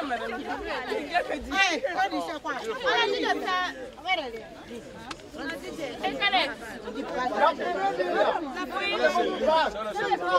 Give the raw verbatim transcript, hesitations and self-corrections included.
Hey, what is your question? I didn't say. Where are you? Hey, Kale.